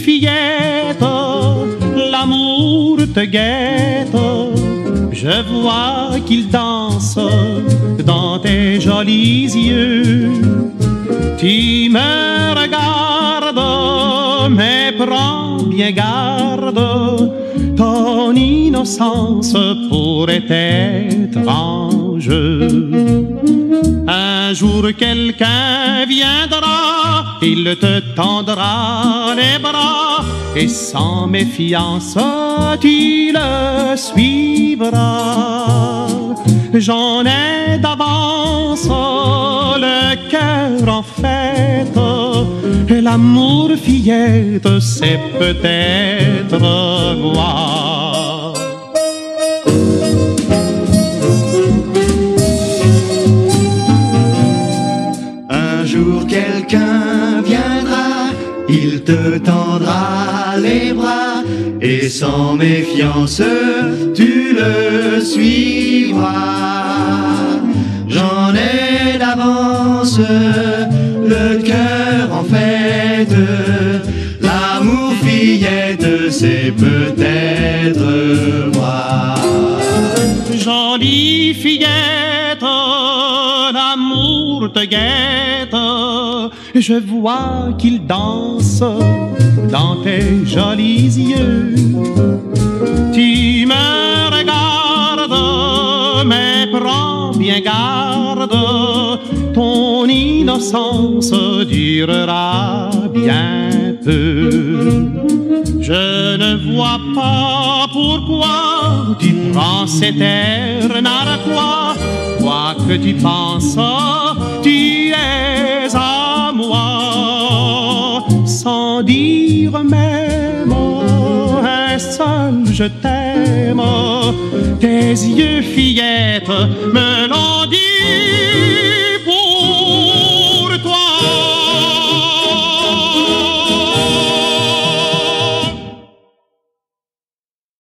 fillette, l'amour te guette. Je vois qu'il danse dans tes jolis yeux. Tu me regardes, mais prends bien garde. Ton innocence pourrait être en jeu. Un jour quelqu'un viendra, il te tendra les bras, et sans méfiance tu le suivras. J'en ai d'avance le cœur en fête, l'amour fillette, c'est peut-être moi. Un jour quelqu'un viendra, il te tendra les bras, et sans méfiance tu le suivras. J'en ai d'avance le cœur en fête, l'amour fillette, c'est peut-être moi. Jolie fillette, l'amour te guette. Je vois qu'il danse dans tes jolis yeux. Tu me regardes, mais prends bien garde. Ton innocence durera bien peu. Je ne vois pas pourquoi tu prends cet air narquois. Quoi que tu penses, tu es à moi. Sans dire même un seul je t'aime, tes yeux fillette me l'ont dit.